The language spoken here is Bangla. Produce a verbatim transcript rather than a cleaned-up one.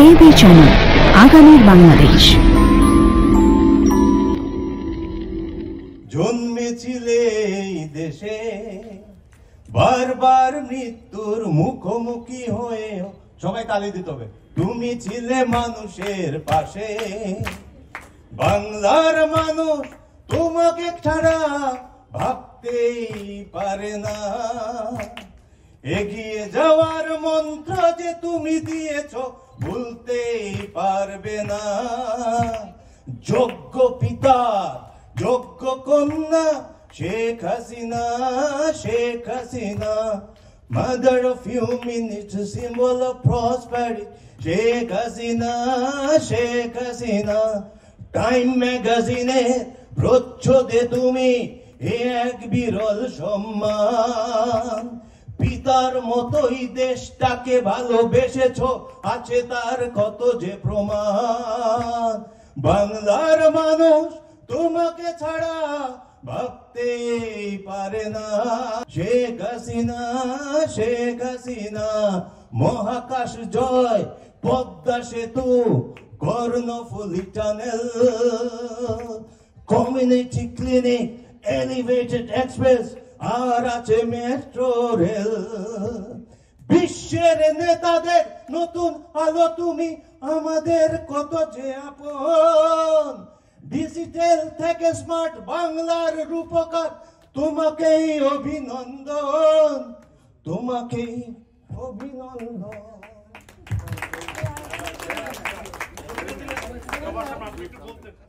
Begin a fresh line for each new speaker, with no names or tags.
এবি চ্যানেল, আগামীর বাংলাদেশ।
জন্মেছিলে এই দেশে, বারবার মৃত্যুর মুখোমুখি হয়ে, সবাই তালি দিতে হবে। তুমি ছিলে মানুষের পাশে, বাংলার মানুষ তোমাকে ছাড়া ভাবতেই পারে না। এগিয়ে যাওয়ার মন্ত্র যে তুমি দিয়েছ, ভুলতেই পারবে না। যোগ্য পিতা, যোগ্য কন্যা Sheikh Hasina, Sheikh Hasina, mother of humanity, symbol of prosperity, Sheikh Hasina, Sheikh Hasina. Time ম্যাগাজিনে প্রচ্ছদে তুমি এক বিরল সম্মান। পিতার মতোই দেশটাকে ভালোবেসেছ, আছে তার কত যে প্রমাণ। বাংলার মানুষ তোমাকে ছাড়া ভাবতেই পারে না। শেখ হাসিনা, শেখ হাসিনা, মহাকাশ জয়, Padma Setu, Karnaphuli tunnel, community clinic, elevated express, আর আছে মেট্রো রেল। বিশ্বের নেতাদের নতুন আলো তুমি, আমাদের কত যে আপন। ডিজিটাল থেকে স্মার্ট বাংলার রূপকার, তোমাকেই অভিনন্দন, তোমাকেই অভিনন্দন।